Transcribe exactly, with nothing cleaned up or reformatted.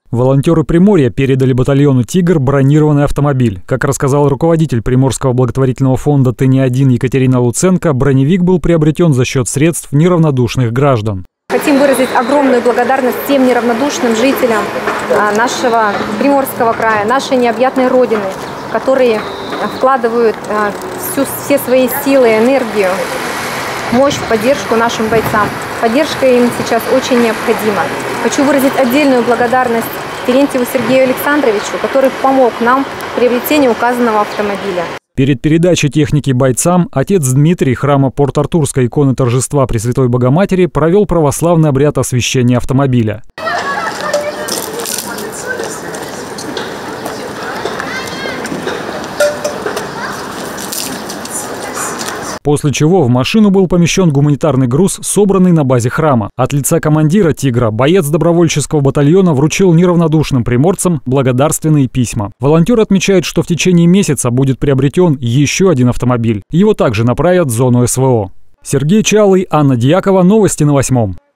Волонтеры Приморья передали батальону «Тигр» бронированный автомобиль. Как рассказал руководитель Приморского благотворительного фонда «Ты не один» Екатерина Луценко, броневик был приобретен за счет средств неравнодушных граждан. Хотим выразить огромную благодарность тем неравнодушным жителям нашего Приморского края, нашей необъятной родины, которые вкладывают всю, все свои силы, энергию, мощь в поддержку нашим бойцам. Поддержка им сейчас очень необходима. Хочу выразить отдельную благодарность Терентьеву Сергею Александровичу, который помог нам в приобретении указанного автомобиля. Перед передачей техники бойцам отец Дмитрий храма Порт-Артурской иконы Торжества Пресвятой Богоматери провел православный обряд освящения автомобиля. После чего в машину был помещен гуманитарный груз, собранный на базе храма. От лица командира «Тигра» боец добровольческого батальона вручил неравнодушным приморцам благодарственные письма. Волонтер отмечает, что в течение месяца будет приобретен еще один автомобиль. Его также направят в зону СВО. Сергей Чалый, Анна Дьякова. Новости на восьмом.